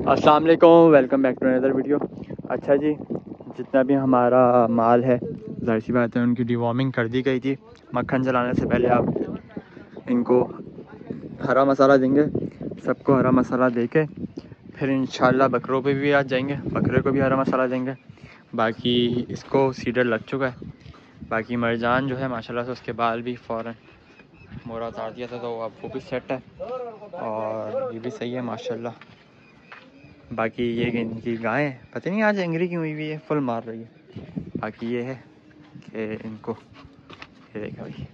अस्सलाम वालेकुम, welcome back to another video. अच्छा जी, जितना भी हमारा माल है जाहिर सी बात है उनकी डिवॉर्मिंग कर दी गई थी। मक्खन चलाने से पहले आप इनको हरा मसाला देंगे, सबको हरा मसाला देके फिर इंशाल्लाह बकरों पे भी आ जाएंगे, बकरे को भी हरा मसाला देंगे। बाकी इसको सीडर लग चुका है। बाकी मरजान जो है माशाल्लाह से उसके बाल भी फ़ौरन मोरा उतार दिया था, तो अब वो भी सेट है और ये भी सही है माशाल्लाह। बाकी ये इनकी गाय पता नहीं आज एंग्री क्यों हुई हुई है, फुल मार रही है। बाकी ये है कि इनको ये देखा भाई,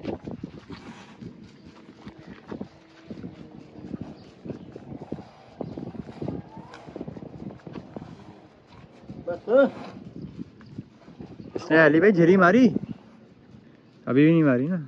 इसने अली भाई झरी मारी, अभी भी नहीं मारी ना।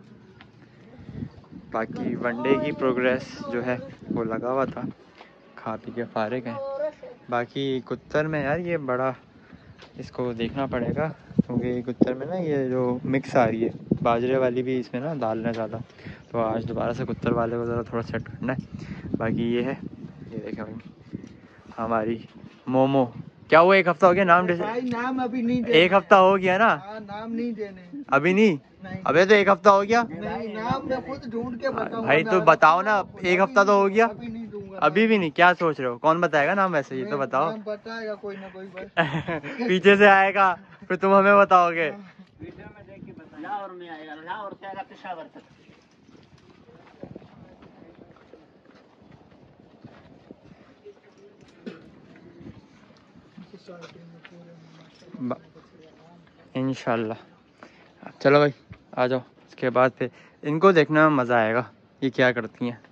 बाकी वनडे की प्रोग्रेस जो है वो लगा हुआ था, खा पी के फारिग हैं। बाकी कुत्तर में यार ये बड़ा इसको देखना पड़ेगा, क्योंकि कुत्तर में ना ये जो मिक्स आ रही है बाजरे वाली भी इसमें ना डालना ज़्यादा, तो आज दोबारा से कुत्तर वाले को ज़रा थोड़ा सेट करना है। बाकी ये है, ये देखें भाई हमारी मोमो। क्या हुआ, एक हफ्ता हो गया नाम नाम अभी नहीं देने। एक हफ्ता हो गया ना, नाम नहीं देने अभी नहीं। अबे तो एक हफ्ता हो गया। नहीं, नाम मैं खुद ढूंढ के बताऊंगा भाई तो बताओ ना, एक हफ्ता तो हो गया। अभी नहीं दूंगा, अभी भी नहीं, क्या सोच रहे हो, कौन बताएगा नाम वैसे, ये तो बताओ। नाम बताएगा कोई ना कोई बस। पीछे से आएगा फिर तुम हमें बताओगे। वीडियो में देख के बता। लाहौर में आएगा, लाहौर से आएगा पेशावर तक। इंशाल्लाह चलो भाई आ जाओ, इसके बाद फिर इनको देखने में मज़ा आएगा ये क्या करती हैं।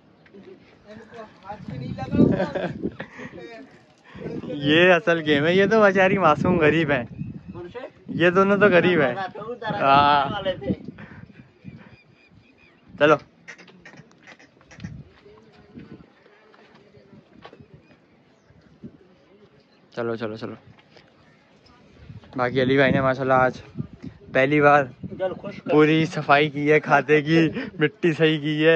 ये असल गेम है, ये तो बेचारी मासूम गरीब है, ये दोनों तो गरीब है। चलो चलो चलो चलो। बाकी अली भाई ने माशाल्लाह आज पहली बार पूरी सफाई की है, खाते की मिट्टी सही की है।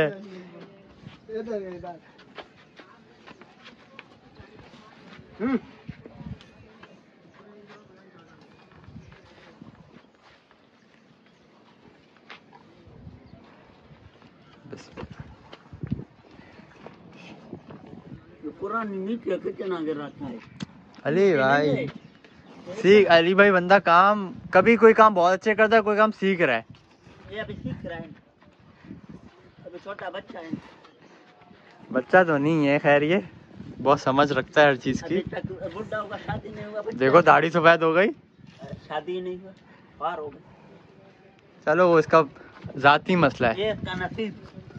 अली भाई सीख, अली भाई बंदा काम कभी कोई काम बहुत अच्छे करता है, कोई काम सीख रहा है। ये अभी सीख रहा है, अभी छोटा बच्चा है। बच्चा तो नहीं है खैर, ये बहुत समझ रखता है हर चीज की। बुढ़ा होगा, शादी नहीं हुआ, देखो दाढ़ी सफेद हो गई, शादी नहीं हुआ, पार हो गई। चलो वो इसका जाती मसला है। ये इसका नसीब।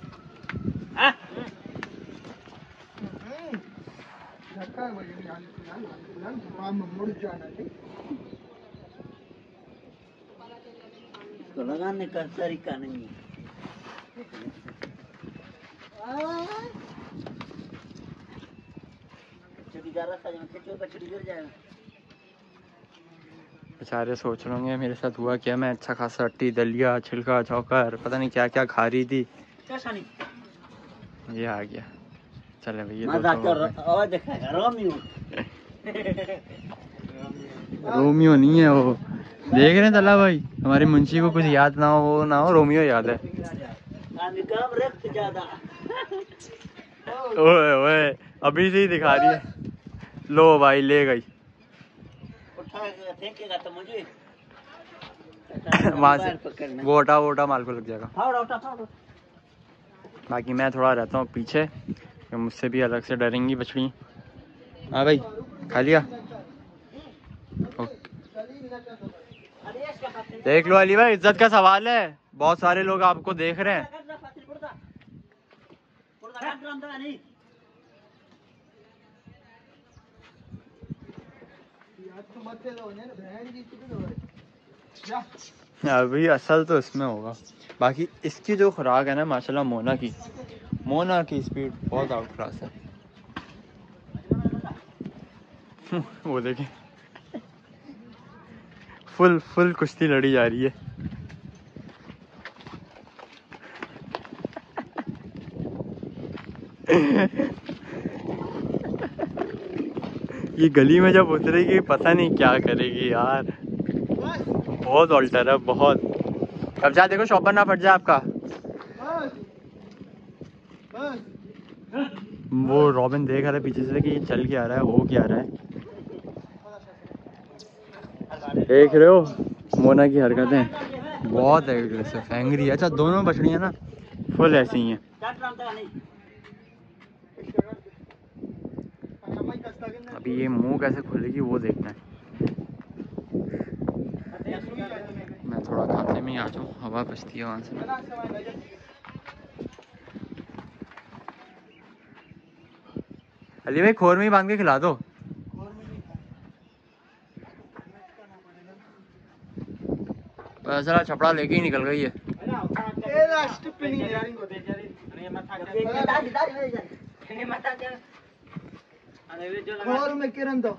तो लगाने का तरीका नहीं है। बेचारे सोच रहे होंगे मेरे साथ हुआ क्या, मैं अच्छा खासा अट्टी दलिया छिलका चौकर पता नहीं क्या क्या खा रही थी। ये आ गया, चले भैया रोमियो नहीं है वो, देख रहे हैं तला भाई हमारे मुंशी को कुछ याद ना हो रोमियो याद है। ओए ओए अभी से ही दिखा रही है, लो भाई ले गई वहाँ से, वोटा माल को लग जाएगा। बाकी मैं थोड़ा रहता हूँ पीछे, मुझसे भी अलग से डरेंगी बछड़ी। हाँ भाई खा लिया, देख लो अली भाई इज्जत का सवाल है, बहुत सारे लोग आपको देख रहे हैं। अभी असल तो इसमें होगा। बाकी इसकी जो खुराक है ना माशाल्लाह, मोना की स्पीड बहुत आउट क्लास है। वो देखें फुल कुश्ती लड़ी जा रही है। ये गली में जब उतरेगी पता नहीं क्या करेगी यार, बहुत ऑल्टर है बहुत। अब जा देखो शॉपर ना फट जाए आपका। वो रॉबिन देख रहा है पीछे से कि ये चल के आ रहा है, हो क्या रहा है। देख रहे हो मोना की हरकतें, बहुत एग्रेसिव एंग्री है। अच्छा दोनों बछड़ियाँ ना फुल ऐसी ही हैं। अभी ये मुंह कैसे खुलेगी वो देखना है। मैं थोड़ा खाते में ही आ जाऊँ, हवा बचती है वहाँ से। अली भाई खोर में ही बांध के खिला दो। चला छपड़ा लेके ही निकल गई है। खोर में किरण दो।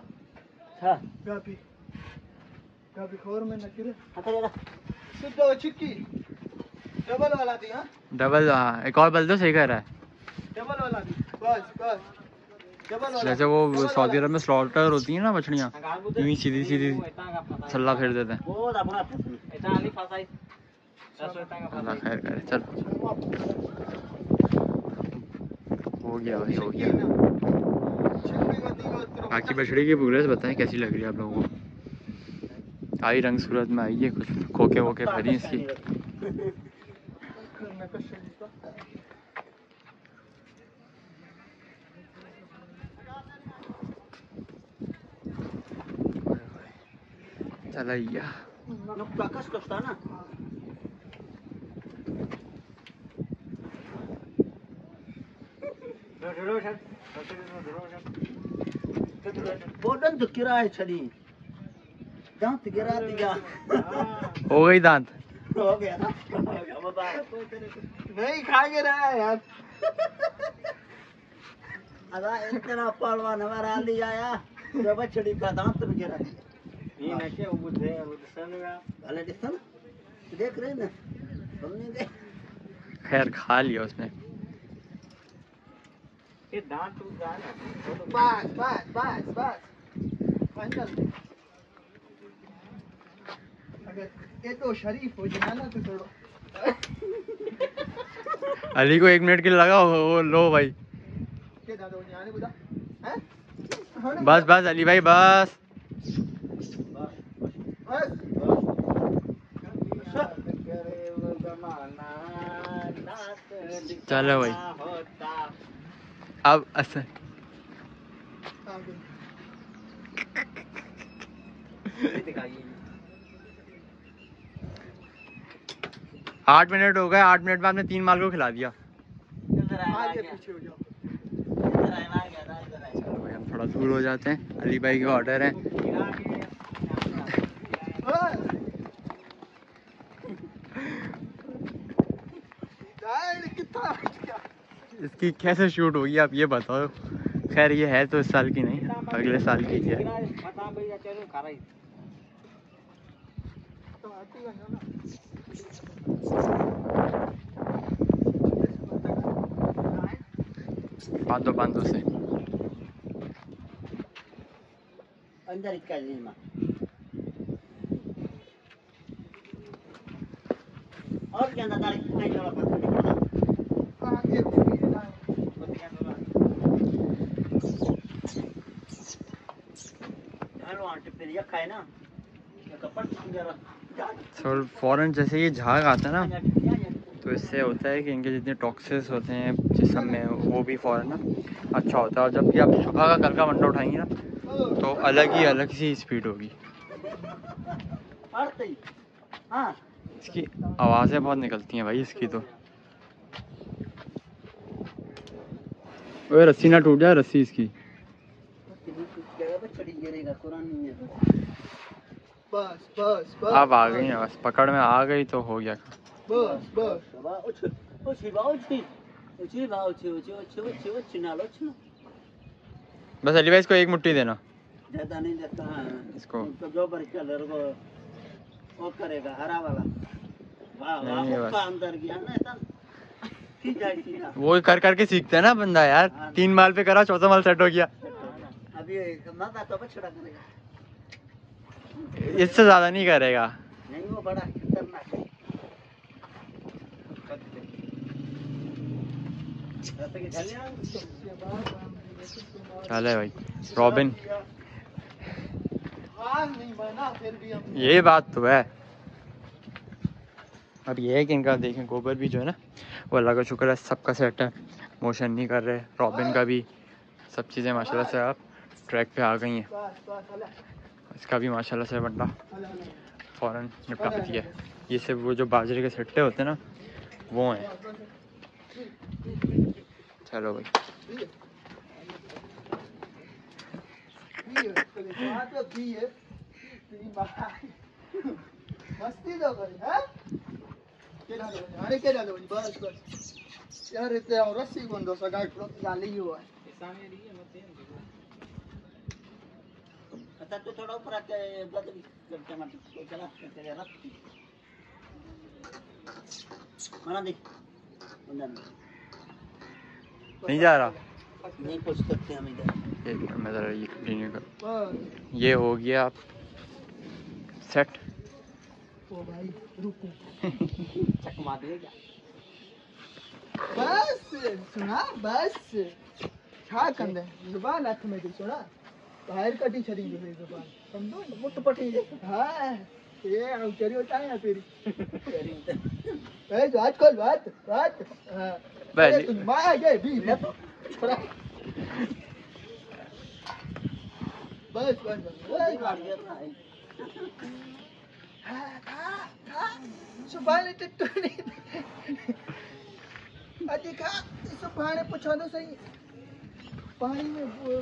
खोर में न किरण तो चिक्की डबल वाला दी। हाँ डबल, हाँ एक और बल दो, सही कह रहा है। डबल वाला दी, बस बस डबल वाला। जैसे वो सऊदी अरब में स्लॉटर होती है ना मछलियाँ, यूं ही सीधी सीधी छल्ला फेर देते हैं। अल्लाह खैर करे। चल हो गया भाई, हो गया। बाकी बछड़ी की प्रोग्रेस बताएं कैसी लग रही है आप लोगों को? आई रंग सूरत में आई है, कुछ खोके वोके भरी इसकी। चला बोडन तो किराए छड़ी दांत गिरा दिया। हो गई दांत, हो गया ना, नहीं खाएंगे रहा यार। अदा इतना पहलवान हमारा ले आया, जब बछड़ी का दांत भी गिरा दिया। ये ना क्या वो बुझे वाले दिसन देख रहे ना, हमने देख खैर खा लिया उसने। ये दांत टूट रहा है। बस बस बस बस फाइनल। अगर ये तो शरीफ हो जाए ना तो थोड़ा। अली को 1 मिनट के लिए लगा वो लो भाई। के दादा वो आने बुदा हैं? बस बस अली भाई बस। चलो भाई अब असर 8 मिनट हो गए, 8 मिनट में आपने 3 माल को खिला दिया। चलो भाई हम थोड़ा दूर हो जाते हैं, अली भाई के ऑर्डर है। इसकी कैसे शूट होगी आप ये बताओ। खैर ये है तो इस साल की नहीं, अगले साल की है। बांधो से अंदर इक्का दिन में और क्या अंदर तारीख नहीं चला पाता। फौरन जैसे ये झाग आता है ना तो इससे होता है कि इनके जितने टॉक्सिस होते हैं जिस्म में वो भी फौरन ना अच्छा होता है। और जब भी आप सुबह का कल का मंडा उठाएंगे ना तो अलग सी स्पीड होगी। इसकी आवाज़ें बहुत निकलती हैं भाई इसकी तो। ओए रस्सी ना टूट जाए, रस्सी इसकी। बस बस बस अब आ गई है, बस पकड़ में आ गई तो हो गया। बस बस बस अली भाई इसको 1 मुट्ठी देना। ज्यादा नहीं देता इसको जो वो करेगा हरा वाला। वाह वाह का अंदर गया ना सीधा वो कर करके सीखता है ना बंदा यार। 3 माल पे करा, चौथा माल सेट हो गया। अभी माता तो बछड़ा करेगा, इससे ज्यादा नहीं करेगा। नहीं वो बड़ा खतरनाक है। चले भाई रॉबिन, ये बात तो है। अब ये है कि इनका देखें गोबर भी जो है ना वो अल्लाह का शुक्र है सबका सेट है, मोशन नहीं कर रहे। रॉबिन का भी सब चीज़ें माशाल्लाह से आप ट्रैक पे आ गई हैं। इसका भी माशाल्लाह से बंदा फ़ौरन निपटा दिया है। ये सब वो जो बाजरे के सट्टे होते हैं ना वो हैं। चलो भाई मस्ती तो करी है अरे क्या डालो बस बस यार इतने और रस्सी कौन दो सगा डाली हुआ है आता तो थोड़ा ऊपर आके बदली करके मत चला करके रख माना देख नहीं जा रहा, नहीं पूछ सकते हम इधर। मैं ज़रा ये कंटिन्यू कर। ये हो गया आप सेट। ओ भाई रुको चकमा देगा बस सुना बस क्या कंदे जुबान हाथ में दी सुना बाहर कटी छरी जो है जुबान समझो मुट पटी हां ये हम करी होता है ना तेरी ए जो आज कल बात हां पहले तुम माया गए भी ले तो थोड़ा बस बस बस मार गया सुबह टिट्टू अधिका सुबह पूछो तो सही पानी में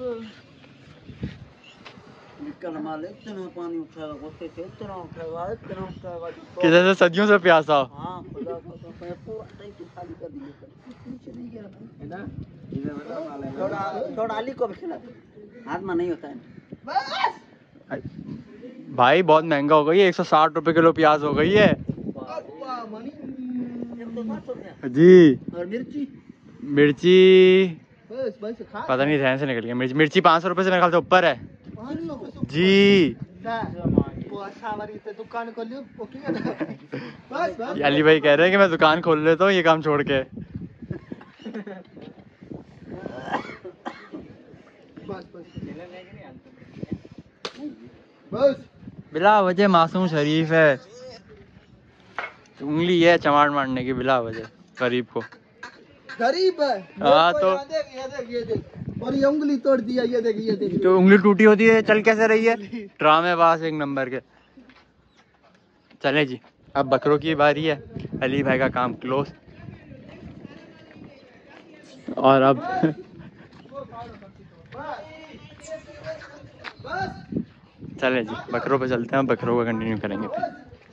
निकल माले इतना पानी उठाया होते थे इतना उठाया किधर से सदियों से प्यासा। हां खुदा को तो पूरा टैंक खाली कर दिया नीचे नहीं गिरा है ना थोड़ा थोड़ा आली को भी खिला हाथ में नहीं होता है बस भाई बहुत महंगा हो गई है, 160 रुपए किलो प्याज हो गई है जी। और मिर्ची मिर्ची बस बस खा पता नहीं रहने से निकल गया। मिर्ची 500 रुपए से मेरे ख्याल से ऊपर है जी। दुकान खोल लियो बस बस अली भाई कह रहे हैं कि मैं दुकान खोल लेता हूँ ये काम छोड़ के। बस बस बस बिला वजह मासूम शरीफ है, उंगली है चमाड़ मारने की बिला वजह गरीब को। गरीब है हाँ तो ये देख और ये उंगली तोड़ दिया ये देख तो उंगली टूटी होती है चल कैसे रही है। ड्रामेबाज एक नंबर के। चले जी अब बकरों की बारी है। अली भाई का काम क्लोज और अब चले जी बकरों पे चलते हैं, बकरों का कंटिन्यू करेंगे फिर।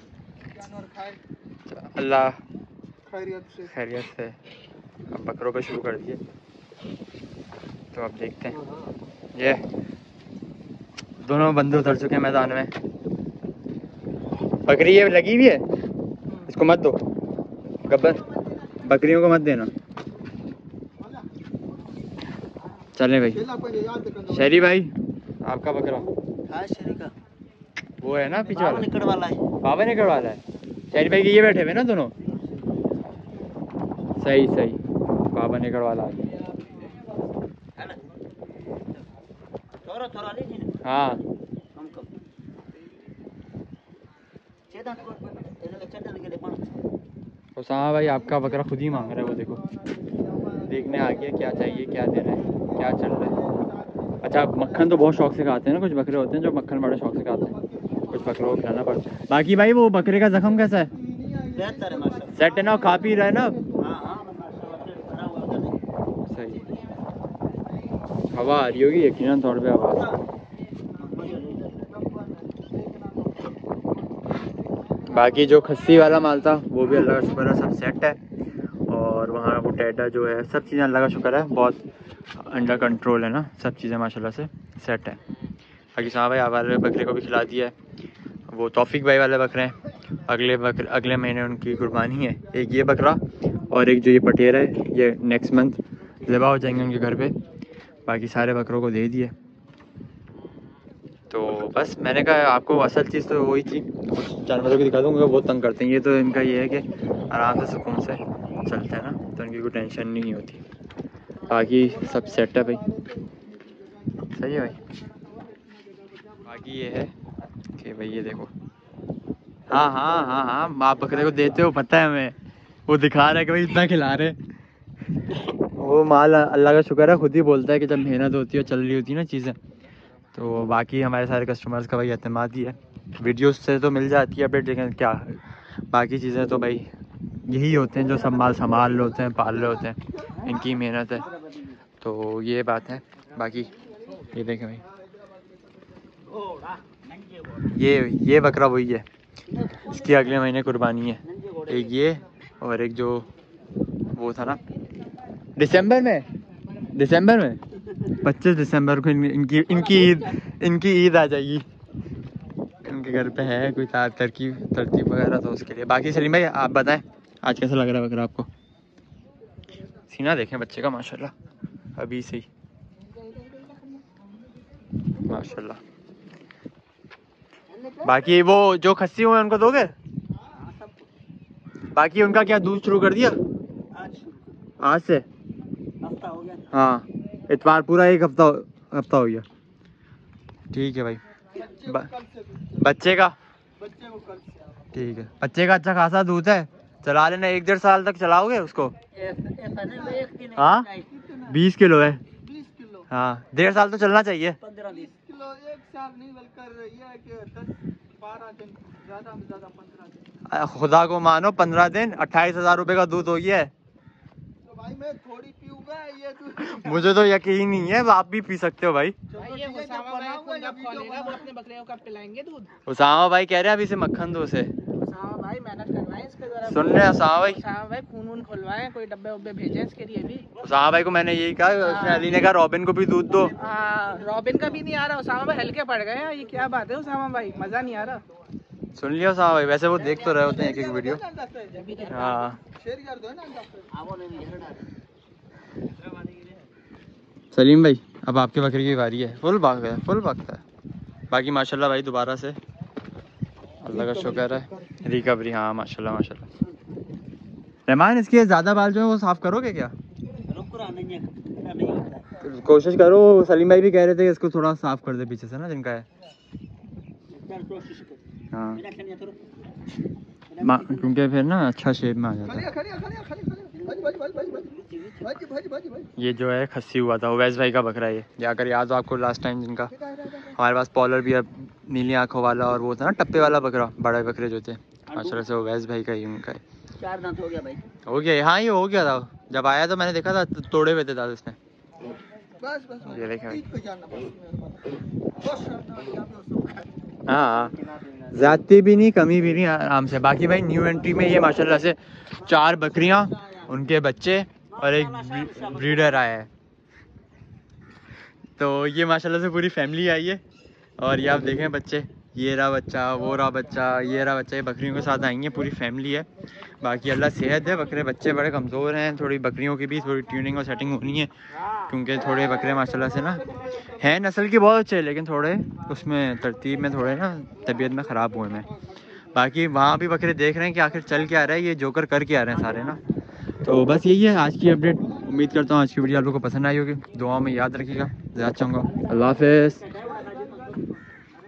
अल्लाह खैरियत से अब बकरों पे शुरू कर दिए तो अब देखते हैं। ये दोनों बंदे उतर चुके हैं मैदान में। बकरी ये लगी हुई है, इसको मत दो गब्बर, बकरियों को मत देना। चले भाई शहरी भाई आपका बकरा हाँ शहरी का वो है ना पीछे वाला निकट वाला है बाबा निकट वाला है। शहरी भाई के ये बैठे हुए ना दोनों सही सही बाबा निकट वाला है ना थोड़ा थोड़ा ले हाँ हम कब चेदा को इन्हें चटन के लिए पानी उसामा भाई आपका बकरा खुद ही मांग रहा है। वो देखो देखने आ गया क्या चाहिए क्या दे रहे हैं क्या चल रहा है। अच्छा मक्खन तो बहुत शौक से खाते हैं ना, कुछ बकरे होते हैं जो मक्खन बड़े शौक से खाते हैं, कुछ बकरों को खिलाना पड़ता है। बाकी भाई वो बकरे का जख्म कैसा है? बेहतर है माशाल्लाह सेट है ना, खा पी रहा है ना? हां हां सही हवा आ रही होगी यकीनन तौर पे आवाज़। बाकी जो खस्सी वाला माल था वो भी अल्लाह का शुक्र है सब सेट है। और वहाँ वो टेडा जो है सब चीज़ें अल्लाह का शुक्र है बहुत अंडर कंट्रोल है ना, सब चीज़ें माशाल्लाह से सेट है। बाकी साहब भाई वाले बकरे को भी खिला दिया है। वो तौफीक भाई वाले बकरे हैं, अगले महीने उनकी कुर्बानी है। एक ये बकरा और एक जो ये पटेरा है ये नेक्स्ट मंथ ज़िबा हो जाएंगे उनके घर पे। बाकी सारे बकरों को दे दिए। तो बस मैंने कहा आपको असल चीज़ तो वही थी, कुछ जानवरों की दिखा दूँगा, बहुत तंग करते हैं ये, तो इनका ये है कि आराम से सुकून से चलते हैं ना, तो इनकी कोई टेंशन नहीं होती। बाकी सब सेट है भाई, सही है भाई। बाकी ये है कि भाई ये देखो, हाँ हाँ हाँ हाँ, आप बकरे को देते हो पता है हमें, वो दिखा रहा है कि भाई इतना खिला रहे। वो माल अल्लाह का शुक्र है खुद ही बोलता है कि जब मेहनत होती है, चल रही होती है ना चीज़ें, तो बाकी हमारे सारे कस्टमर्स का भाई एतमाद ही है। वीडियोस से तो मिल जाती है अपडेट, लेकिन क्या बाकी चीज़ें तो भाई यही होते हैं जो सब माल संभाल रहे होते हैं, पाल रहे होते हैं, इनकी मेहनत है, तो ये बात है। बाकी ये देखें भाई, ये बकरा वही है, इसकी अगले महीने कुर्बानी है, एक ये और एक जो वो था ना दिसंबर में 25 दिसंबर को इनकी ईद आ जाएगी। इनके घर पे है कोई तरतीब वगैरह, तो उसके लिए। बाकी सलीम भाई आप बताएं आज कैसा लग रहा है बकरा आपको? सीना देखें बच्चे का माशाल्लाह, अभी से ही माशाल्लाह। बाकी वो जो खस्सी हुए उनको दोगे? बाकी उनका क्या दूध शुरू कर दिया आज से? हफ्ता हो गया। हाँ इतवार पूरा एक हफ्ता हो गया। ठीक है भाई। बच्चे का ठीक है, बच्चे का अच्छा खासा दूध है, चला लेना, 1-1.5 साल तक चलाओगे उसको? हाँ 20 किलो है। 20 किलो हाँ 1.5 साल तो चलना चाहिए। 15-20 किलो, 1 साल नहीं बल्कि ये है कि 10-12 दिन, ज़्यादा में ज़्यादा 15 दिन। खुदा को मानो 15 दिन 28,000 रुपये का दूध हो गया है। तो भाई मैं थोड़ी पीऊंगा ये दूध। मुझे तो यकीन नहीं है, आप भी पी सकते हो भाई। ये उसामा भाई खुद अब खोलेगा, वो अपने बकरे को कब पिलाएंगे दूध? उसामा भाई कह रहे हैं अभी से मक्खन दो से। उसामा भाई मेहनत करवाएं इसके द्वारा। सुन रहे हैं उसामा भाई? उसामा भाई खून खुलवाएं, कोई डब्बे उब्बे भेजें इसके लिए भी। उसामा भाई को मैंने यही कहा, उसने अली ने कहा रॉबिन को भी दूध दो। रॉबिन का भी नहीं आ रहा, उसामा भाई हल्के पड़ गए हैं, ये क्या बात है उसामा भाई, मजा नहीं आ रहा। सुन लिया उसामा भाई? वैसे वो देख तो रहे होते हैं एक वीडियो। हाँ सलीम भाई अब आपके बकरी की बारी है, फुल भागता है। बाकी माशाल्लाह भाई दोबारा से अल्लाह का शुक्र है, रिकवरी। हाँ माशाल्लाह रहमान, इसके ज़्यादा बाल जो है वो साफ़ करोगे क्या? कोशिश करो, सलीम भाई भी कह रहे थे इसको थोड़ा साफ़ कर दे पीछे से ना जिनका है। हाँ क्योंकि फिर ना अच्छा शेप में आ जाता है। ये जो है खस्सी हुआ था, उवैस भाई का बकरा है ये, अगर याद हो आपको लास्ट टाइम जिनका हमारे पास पॉलर भी है, नीली आंखों वाला, और वो था ना टप्पे वाला बकरा, बड़े बकरे जो थे, माशाल्लाह से उवैस भाई का ही उनका है। 4 दांत हो गया भाई। हो गया? हाँ ये हो गया था, जब आया तो मैंने देखा था तोड़े हुए थे दादा उसने। ये देखें हाँ ज़्यादती भी नहीं कमी भी नहीं, आराम से। बाकी भाई न्यू एंट्री में ये माशाल्लाह से 4 बकरियां, उनके बच्चे और एक ब्रीडर आया है, तो ये माशाल्लाह से पूरी फैमिली आई है। और ये आप देखें बच्चे, ये रहा बच्चा, वो रहा बच्चा, ये रहा बच्चा, ये बकरियों के साथ आई है, पूरी फैमिली है। बाकी अल्लाह सेहत है, बकरे बच्चे बड़े कमज़ोर हैं, थोड़ी बकरियों की भी थोड़ी ट्यूनिंग और सेटिंग होनी है, क्योंकि थोड़े बकरे माशाल्लाह से ना हैं नस्ल के बहुत अच्छे, लेकिन थोड़े उसमें तरतीब में थोड़े ना तबीयत में ख़राब हुए हैं। बाकी वहाँ भी बकरे देख रहे हैं कि आखिर चल क्या रहा है, ये जोकर कर क्या रहे हैं सारे ना। तो बस यही है आज की अपडेट। उम्मीद करता हूँ आज की वीडियो आप लोगों को पसंद आई होगी, दुआ में याद रखिएगा। ज़्यादा चाहूँगा, अल्लाह हाफ़िज़।